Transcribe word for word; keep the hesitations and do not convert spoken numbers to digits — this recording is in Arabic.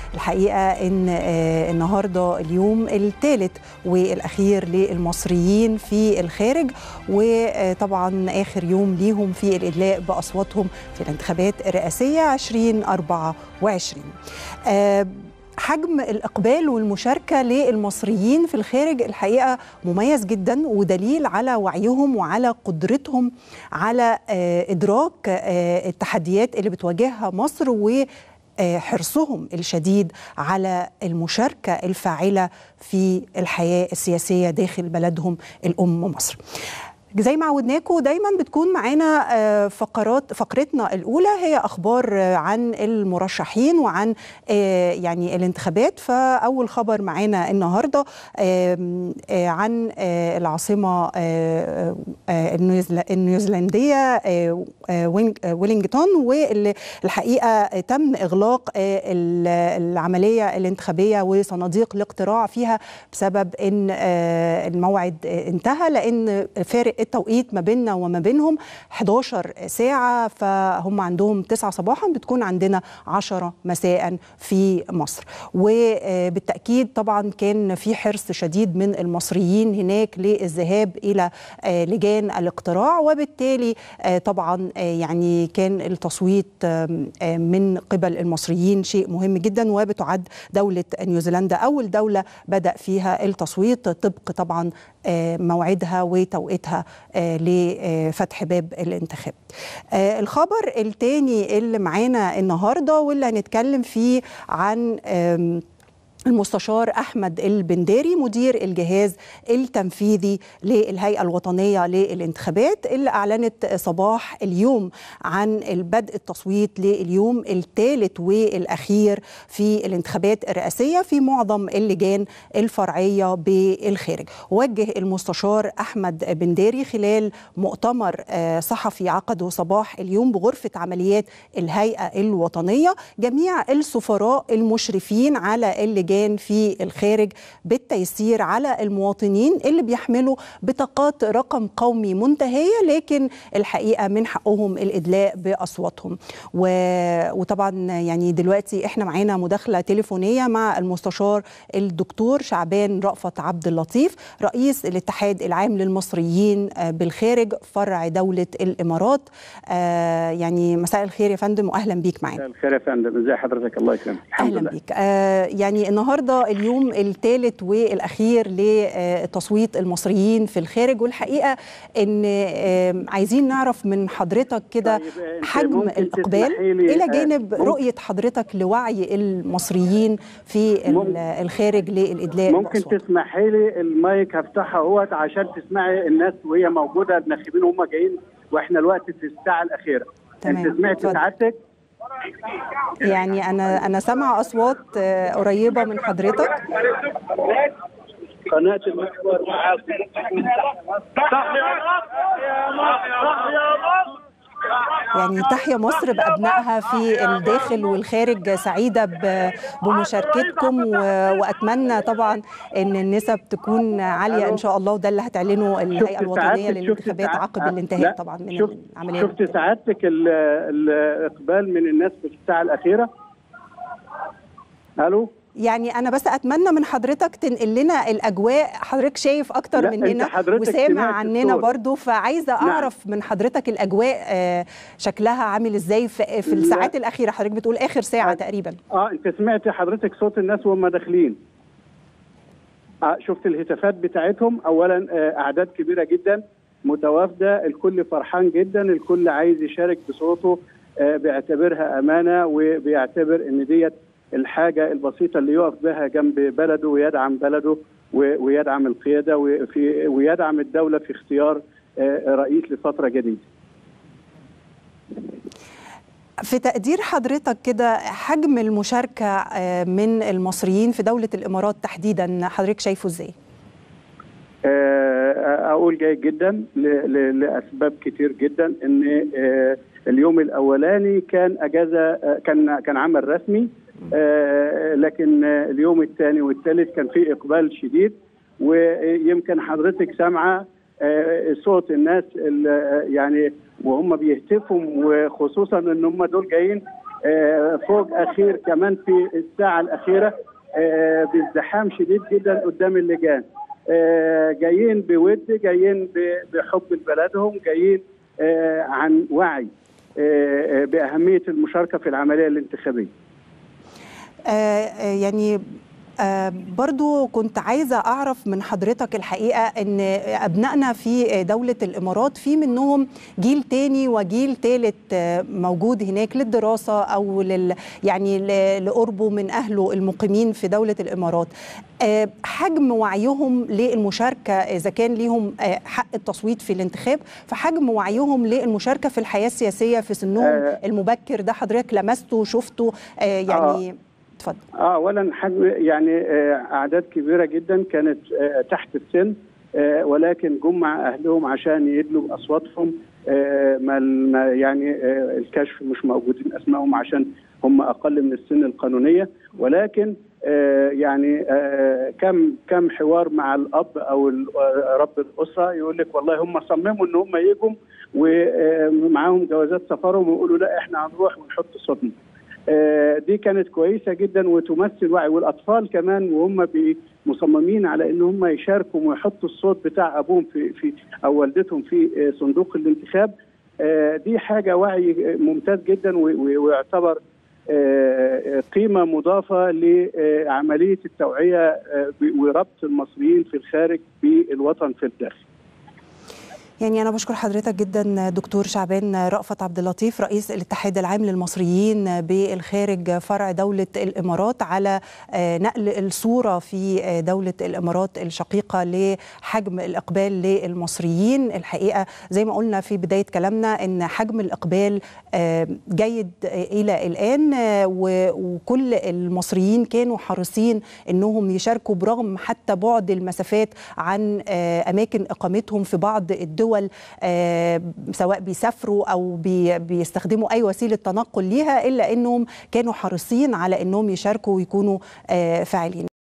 الحقيقة إن النهاردة اليوم الثالث والأخير للمصريين في الخارج، وطبعا آخر يوم ليهم في الإدلاء بأصواتهم في الانتخابات الرئاسية ألفين وأربعة وعشرين. حجم الإقبال والمشاركة للمصريين في الخارج الحقيقة مميز جدا، ودليل على وعيهم وعلى قدرتهم على إدراك التحديات اللي بتواجهها مصر وحرصهم الشديد على المشاركة الفاعلة في الحياة السياسية داخل بلدهم الأم مصر. زي ما عودناكم دايما بتكون معانا فقرات فقرتنا الأولى هي أخبار عن المرشحين وعن يعني الانتخابات. فأول خبر معانا النهاردة عن العاصمة النيوزيلندية ويلينغتون، والحقيقة تم إغلاق العملية الانتخابية وصناديق الاقتراع فيها بسبب أن الموعد انتهى، لأن فارق التوقيت ما بيننا وما بينهم حداشر ساعة، فهم عندهم تسعة صباحا بتكون عندنا عشرة مساء في مصر. وبالتأكيد طبعا كان في حرص شديد من المصريين هناك للذهاب إلى لجان الاقتراع، وبالتالي طبعا يعني كان التصويت من قبل المصريين شيء مهم جدا، وبتعد دولة نيوزيلندا أول دولة بدأ فيها التصويت طبق طبعا موعدها وتوقيتها لفتح باب الانتخاب. الخبر الثاني اللي معانا النهارده واللي هنتكلم فيه عن المستشار أحمد البنداري مدير الجهاز التنفيذي للهيئة الوطنية للانتخابات، اللي أعلنت صباح اليوم عن البدء التصويت لليوم الثالث والأخير في الانتخابات الرئاسية في معظم اللجان الفرعية بالخارج. وجه المستشار أحمد بنداري خلال مؤتمر صحفي عقده صباح اليوم بغرفة عمليات الهيئة الوطنية جميع السفراء المشرفين على اللجان في الخارج بالتيسير على المواطنين اللي بيحملوا بطاقات رقم قومي منتهية، لكن الحقيقة من حقهم الإدلاء بأصواتهم. وطبعا يعني دلوقتي احنا معانا مداخلة تليفونية مع المستشار الدكتور شعبان رأفت عبد اللطيف رئيس الاتحاد العام للمصريين بالخارج فرع دولة الإمارات. آه يعني مساء الخير يا فندم وأهلا بيك معانا. مساء الخير يا فندم، ازي حضرتك؟ الله يكرمك. أهلا بيك. آه يعني النهارده اليوم الثالث والاخير لتصويت المصريين في الخارج، والحقيقه ان عايزين نعرف من حضرتك كده حجم الاقبال الى جانب رؤيه حضرتك لوعي المصريين في الخارج للادلاء. ممكن تسمحي لي المايك هفتحها اهوت عشان تسمعي الناس وهي موجوده، الناخبين هم جايين واحنا الوقت في الساعه الاخيره. انت سمعت سعادتك؟ يعني انا انا سامعه اصوات قريبه من حضرتك. قناه المحور يعني تحيا مصر بأبنائها في الداخل والخارج، سعيدة بمشاركتكم، وأتمنى طبعا أن النسب تكون عالية إن شاء الله، وده اللي هتعلنه الهيئة الوطنية للانتخابات عقب الانتهاء طبعا من العملية. شفت سعادتك الإقبال من الناس في الساعة الأخيرة؟ ألو؟ يعني أنا بس أتمنى من حضرتك تنقل لنا الأجواء، حضرتك شايف أكتر مننا وسامع عننا برضو، فعايزة أعرف نعم. من حضرتك الأجواء شكلها عامل إزاي في, في الساعات لا. الأخيرة؟ حضرتك بتقول آخر ساعة تقريبا. آه أنت سمعت حضرتك صوت الناس وهم داخلين؟ آه شفت الهتافات بتاعتهم؟ أولا آه أعداد كبيرة جدا متوافدة، الكل فرحان جدا، الكل عايز يشارك بصوته، آه بيعتبرها أمانة وبيعتبر إن ديت الحاجة البسيطة اللي يقف بها جنب بلده ويدعم بلده ويدعم القيادة ويدعم الدولة في اختيار رئيس لفترة جديدة. في تقدير حضرتك كده حجم المشاركة من المصريين في دولة الإمارات تحديدا حضرتك شايفه ازاي؟ أقول جيد جدا لأسباب كتير جدا. إن اليوم الأولاني كان أجازة، كان كان عمل رسمي، آه لكن اليوم الثاني والثالث كان في إقبال شديد، ويمكن حضرتك سامعة آه صوت الناس يعني وهم بيهتفوا، وخصوصا ان هم دول جايين فوق اخير كمان في الساعه الاخيره بازدحام شديد جدا قدام اللجان. جايين بود، جايين بحب لبلدهم، جايين عن وعي باهميه المشاركه في العمليه الانتخابيه. يعني آه برضو كنت عايزة أعرف من حضرتك الحقيقة أن أبنائنا في دولة الإمارات في منهم جيل تاني وجيل تالت آه موجود هناك للدراسة أو لل يعني لقربه من أهله المقيمين في دولة الإمارات. آه حجم وعيهم للمشاركة إذا كان ليهم آه حق التصويت في الانتخاب، فحجم وعيهم للمشاركة في الحياة السياسية في سنهم آه المبكر ده حضرتك لمسته وشفته آه يعني آه اتفضل. اه اولا حجم يعني اعداد كبيره جدا كانت تحت السن، ولكن جم مع اهلهم عشان يدلوا باصواتهم. ما يعني الكشف مش موجودين اسمائهم عشان هم اقل من السن القانونيه، ولكن يعني كم كم حوار مع الاب او رب الاسره يقول لك والله هم صمموا ان هم يجوا ومعاهم جوازات سفرهم ويقولوا لا احنا هنروح ونحط صوتنا. دي كانت كويسه جدا وتمثل وعي، والاطفال كمان وهم مصممين على ان هم يشاركوا ويحطوا الصوت بتاع ابوهم في في او والدتهم في صندوق الانتخاب. دي حاجه وعي ممتاز جدا ويعتبر قيمه مضافه لعمليه التوعيه وربط المصريين في الخارج بالوطن في الداخل. يعني أنا بشكر حضرتك جدا دكتور شعبان رأفت عبد اللطيف رئيس الاتحاد العام للمصريين بالخارج فرع دولة الإمارات على نقل الصورة في دولة الإمارات الشقيقة لحجم الإقبال للمصريين. الحقيقة زي ما قلنا في بداية كلامنا أن حجم الإقبال جيد إلى الآن، وكل المصريين كانوا حريصين أنهم يشاركوا برغم حتى بعد المسافات عن أماكن إقامتهم في بعض الدول، آه سواء بيسافروا أو بي بيستخدموا أي وسيلة تنقل ليها، إلا أنهم كانوا حريصين على أنهم يشاركوا ويكونوا آه فاعلين.